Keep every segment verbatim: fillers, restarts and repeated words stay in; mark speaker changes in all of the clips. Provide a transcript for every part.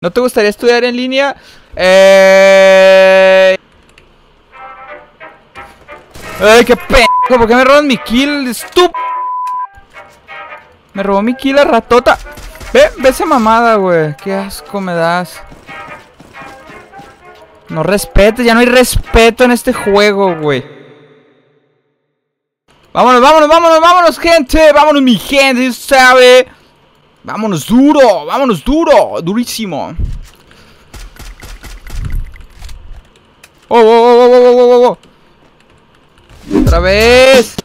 Speaker 1: ¿No te gustaría estudiar en línea? Eh... ¡Ay, qué p***! ¿Por qué me roban mi kill? ¡Estúpido! Me robó mi kill la ratota. Ve, ve esa mamada, güey. Qué asco me das. No respetes, ya no hay respeto en este juego, güey. Vámonos, vámonos, vámonos, vámonos, gente. Vámonos, mi gente, ¿sabe? Vámonos duro, vámonos duro. Durísimo. Oh, oh, oh, oh, oh, oh, oh. Otra vez.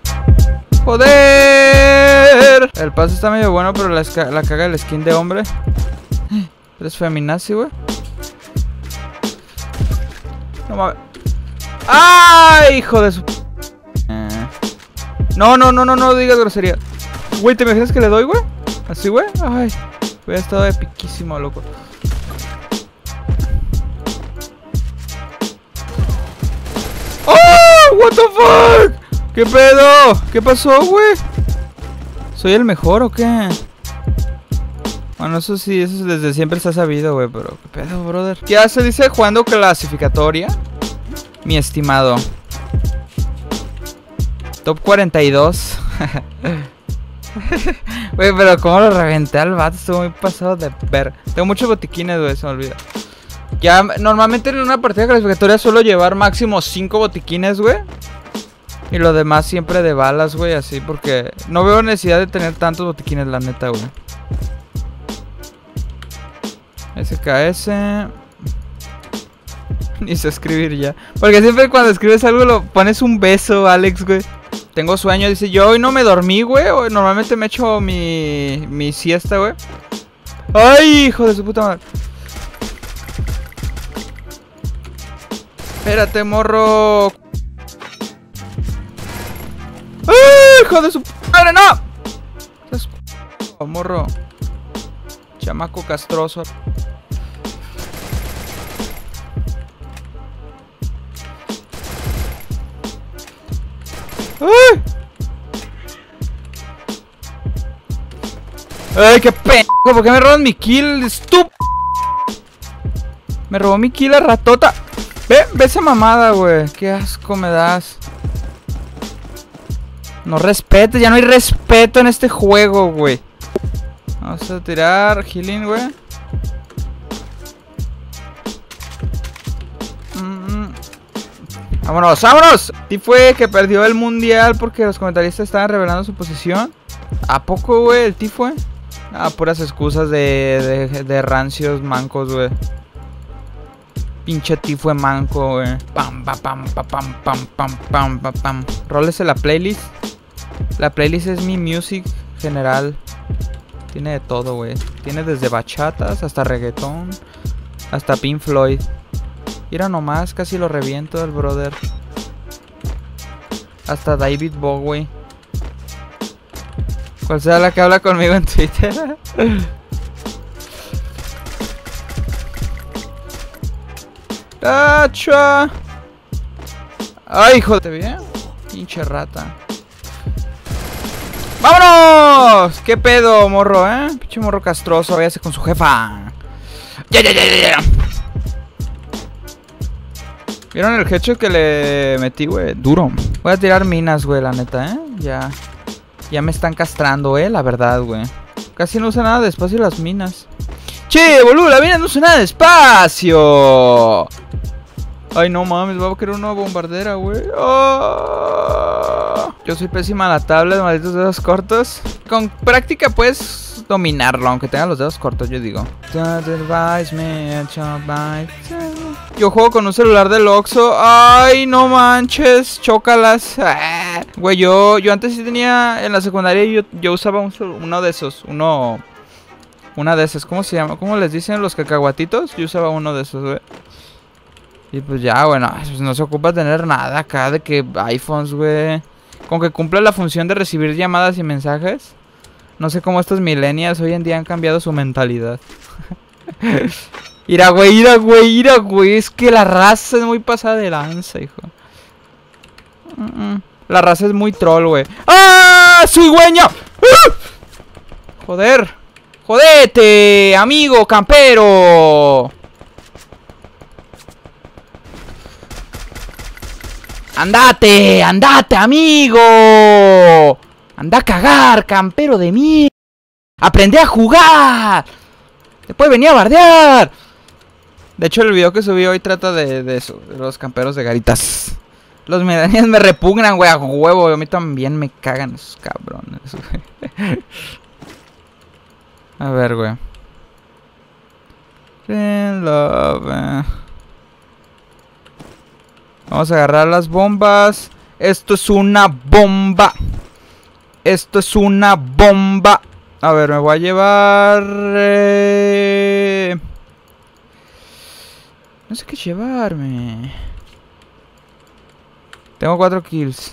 Speaker 1: Joder. El paso está medio bueno, pero la, la caga el skin de hombre. Eres feminazi, güey. No mames. ¡Ay, hijo de su... Eh. No, no, no, no, no digas grosería. Güey, ¿te imaginas que le doy, güey? Así, güey. Ay, hubiera estado epiquísimo, loco. ¡Oh! What the fuck? ¿Qué pedo? ¿Qué pasó, güey? ¿Soy el mejor o qué? Bueno, eso sí, eso desde siempre se ha sabido, güey. Pero, ¿qué pedo, brother? ¿Qué se dice jugando clasificatoria? Mi estimado. Top cuarenta y dos. Güey, pero cómo lo reventé al vato. Estuvo muy pasado de ver. Tengo muchos botiquines, güey, se me olvida. Ya, normalmente en una partida clasificatoria suelo llevar máximo cinco botiquines, güey. Y lo demás siempre de balas, güey, así. Porque no veo necesidad de tener tantos botiquines, la neta, güey. S K S. Ni sé escribir ya. Porque siempre cuando escribes algo lo pones un beso, Alex, güey. Tengo sueño, dice, yo hoy no me dormí, güey. Normalmente me echo mi, mi siesta, güey. Ay, hijo de su puta madre. Espérate, morro. ¡Ay, hijo de su madre, no! Oh, morro. Chamaco castroso. ¡Ay! ¡Ay, qué p***! ¿Por qué me roban mi kill? ¡Estúpido! Me robó mi kill la ratota. Ve, ve esa mamada, güey. Qué asco me das. No respetes, ya no hay respeto en este juego, güey. Vamos a tirar healing, güey. ¡Vámonos, vámonos! Y fue que perdió el mundial porque los comentaristas estaban revelando su posición. ¿A poco, güey? ¿El Tifue? Ah, puras excusas de, de, de rancios mancos, güey. Pinche Tifue manco, güey. Pam, pam, pam, pam, pam, pam, pam, pam, pam, pam. Rólese la playlist. La playlist es mi music general. Tiene de todo, güey. Tiene desde bachatas hasta reggaetón. Hasta Pink Floyd. Mira nomás, casi lo reviento el brother. Hasta David Bowie. ¿Cuál sea la que habla conmigo en Twitter? ¡Tacha! ¡Ay, hijo de bien! Pinche rata. ¡Vámonos! ¿Qué pedo, morro, eh? Pinche morro castroso, váyase con su jefa. ¡Ya, ya, ya, ya, ya! ¿Vieron el headshot que le metí, güey? Duro. Voy a tirar minas, güey, la neta, ¿eh? Ya. Ya me están castrando, eh, la verdad, güey. Casi no usa nada de espacio las minas. ¡Che, boludo! La mina no usa nada de espacio. Ay, no mames, va a querer una bombardera, güey. Oh. Yo soy pésima a la tabla, malditos dedos cortos. Con práctica puedes dominarlo, aunque tenga los dedos cortos, yo digo. Yo juego con un celular del Oxxo. Ay, no manches, chócalas. Ah. Güey, yo, yo antes sí tenía, en la secundaria yo, yo usaba un, uno de esos, uno... Una de esas, ¿cómo se llama? ¿Cómo les dicen los cacahuatitos? Yo usaba uno de esos, güey. Y pues ya, bueno, pues no se ocupa tener nada acá de que iPhones, güey. Con que cumpla la función de recibir llamadas y mensajes. No sé cómo estos millennials hoy en día han cambiado su mentalidad. Ira, güey, ira, güey, ira, güey. Es que la raza es muy pasada de lanza, hijo. Mm -mm. La raza es muy troll, güey. ¡Ah! ¡Cigüeña! ¡Uh! Joder. ¡Jodete, amigo campero! ¡Andate! ¡Andate, amigo! ¡Anda a cagar, campero de mierda! ¡Aprende a jugar! Después venía a bardear. De hecho, el video que subí hoy trata de, de eso, de los camperos de garitas. Los medallas me repugnan, güey, a huevo. A mí también me cagan esos cabrones, güey. A ver, güey. Love. Vamos a agarrar las bombas. Esto es una bomba. Esto es una bomba. A ver, me voy a llevar... Eh... No sé qué llevarme. Tengo cuatro kills.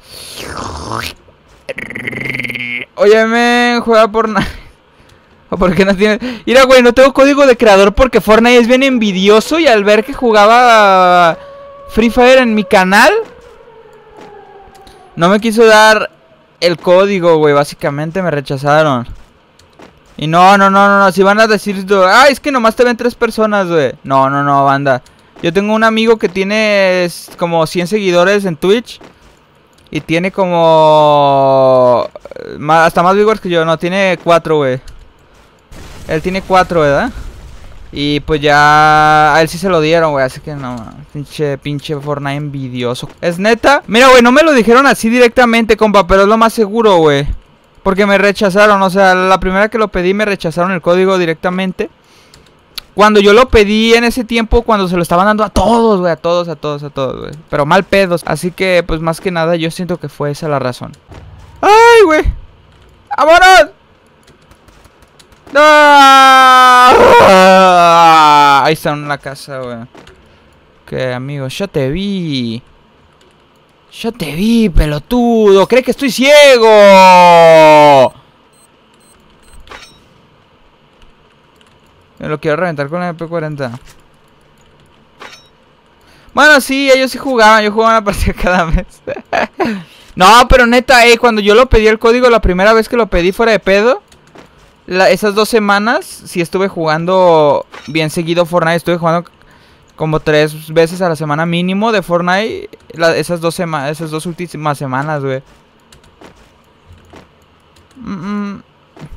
Speaker 1: Oye, men, juega Fortnite. ¿O por qué no tiene? Mira, güey, no tengo código de creador porque Fortnite es bien envidioso. Y al ver que jugaba Free Fire en mi canal, no me quiso dar el código, güey. Básicamente me rechazaron. Y no, no, no, no, no. Si van a decir, ah, es que nomás te ven tres personas, güey. No, no, no, banda. Yo tengo un amigo que tiene como cien seguidores en Twitch. Y tiene como... Hasta más viewers que yo. No, tiene cuatro, güey. Él tiene cuatro, ¿verdad? Y pues ya... A él sí se lo dieron, güey. Así que no, pinche, pinche Fortnite envidioso. ¿Es neta? Mira, güey, no me lo dijeron así directamente, compa. Pero es lo más seguro, güey. Porque me rechazaron. O sea, la primera que lo pedí me rechazaron el código directamente. Cuando yo lo pedí en ese tiempo, cuando se lo estaban dando a todos, güey. A todos, a todos, a todos, güey. Pero mal pedos. Así que, pues más que nada, yo siento que fue esa la razón. ¡Ay, güey! ¡Vámonos! ¡No! Ahí está en la casa, güey. Que amigo, yo te vi. Yo te vi, pelotudo. ¿Crees que estoy ciego? Me lo quiero reventar con la M P cuarenta. Bueno, sí, ellos sí jugaban. Yo jugaba una partida cada mes. No, pero neta, eh, cuando yo lo pedí el código, la primera vez que lo pedí fuera de pedo, la, esas dos semanas, sí estuve jugando bien seguido Fortnite. Estuve jugando como tres veces a la semana mínimo de Fortnite. La, esas dos semanas, esas dos últimas semanas, güey. Mm -mm.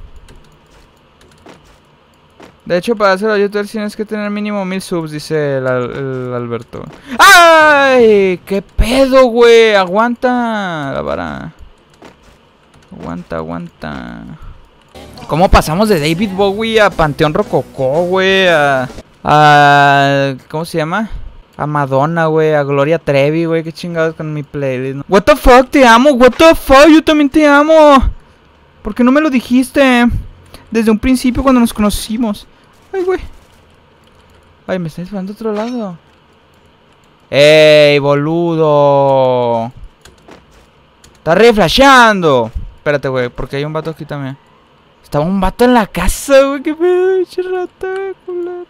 Speaker 1: De hecho, para hacer los youtubers tienes que tener mínimo mil subs, dice el, el Alberto. ¡Ay! ¿Qué pedo, güey? Aguanta la vara. Aguanta, aguanta. ¿Cómo pasamos de David Bowie a Panteón Rococó, güey? A, a... ¿Cómo se llama? A Madonna, güey. A Gloria Trevi, güey. Qué chingados con mi playlist, ¿no? What the fuck, te amo. What the fuck, yo también te amo. ¿Por qué no me lo dijiste desde un principio cuando nos conocimos? Ay, güey. Ay, me está disparando a otro lado. ¡Ey, boludo! Está reflasheando. Espérate, güey, porque hay un vato aquí también. Estaba un vato en la casa, güey. Qué pedo, chirrata, culero.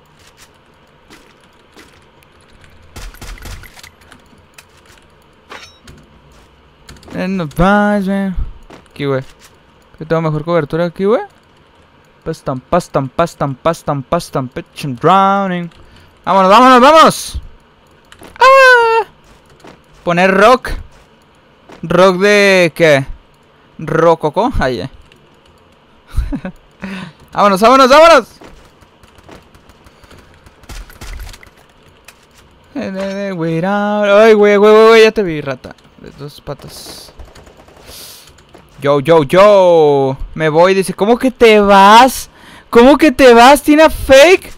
Speaker 1: En the paz, man. Aquí, güey. Que tengo mejor cobertura aquí, güey. Pastam, pastam, pastam, pastam, pastam, pitch and drowning. Vámonos, vámonos, vámonos. ¡Ah! Poner rock. Rock de... ¿qué? Rococó. Ahí, eh. Vámonos, vámonos, vámonos. Ay, güey, güey, güey, güey, ya te vi, rata. De dos patas. Yo, yo, yo. Me voy, dice, ¿cómo que te vas? ¿Cómo que te vas, Tina Fake?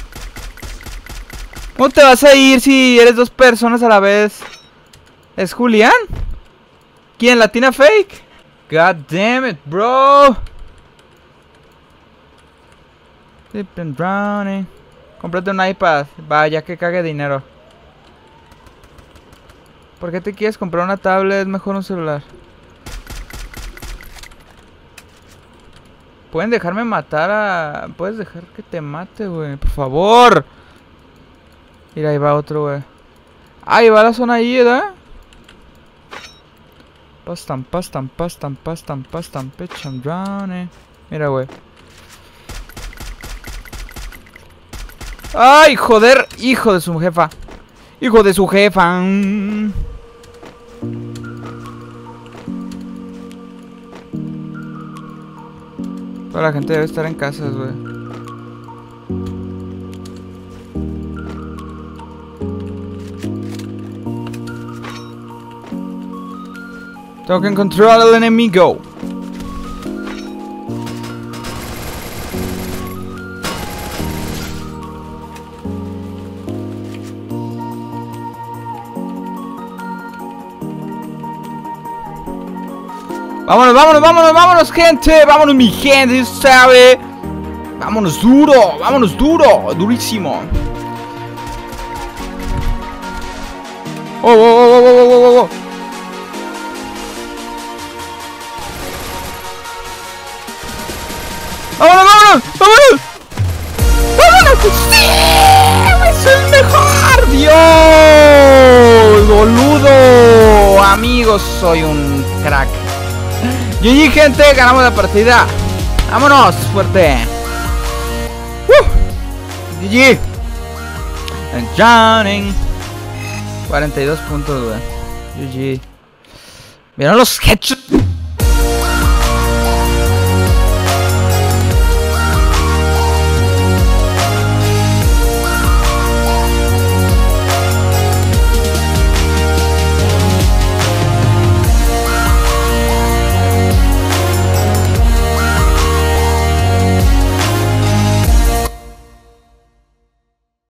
Speaker 1: ¿Cómo te vas a ir si eres dos personas a la vez? ¿Es Julián? ¿Quién? ¿La Tina Fake? God damn it, bro. Sleep and drowning. Cómprate un iPad. Vaya que cague dinero. ¿Por qué te quieres comprar una tablet? Es mejor un celular. Pueden dejarme matar a... Puedes dejar que te mate, güey. Por favor. Mira, ahí va otro, güey. Ah, ahí va la zona ahí, ¿verdad? Pastam, pastam, pastam, pastam, pastam, pitch and drowning. Mira, güey. Ay, joder, hijo de su jefa. Hijo de su jefa. Toda la gente debe estar en casas, güey. Tengo que encontrar al enemigo. Vámonos, vámonos, vámonos, vámonos, gente. Vámonos, mi gente, ¿sabe? Vámonos duro, vámonos duro, durísimo. Oh, oh, oh, oh, oh, oh, oh. ¡Vámonos, vámonos! ¡Vámonos! ¡Vámonos! ¡Sí! ¡Es el mejor! ¡Dios! ¡Boludo! Amigos, soy un crack. G G, gente, ganamos la partida. ¡Vámonos! ¡Fuerte! ¡Uh! G G. Johnny. cuarenta y dos puntos, güey. G G. ¿Vieron los headshots?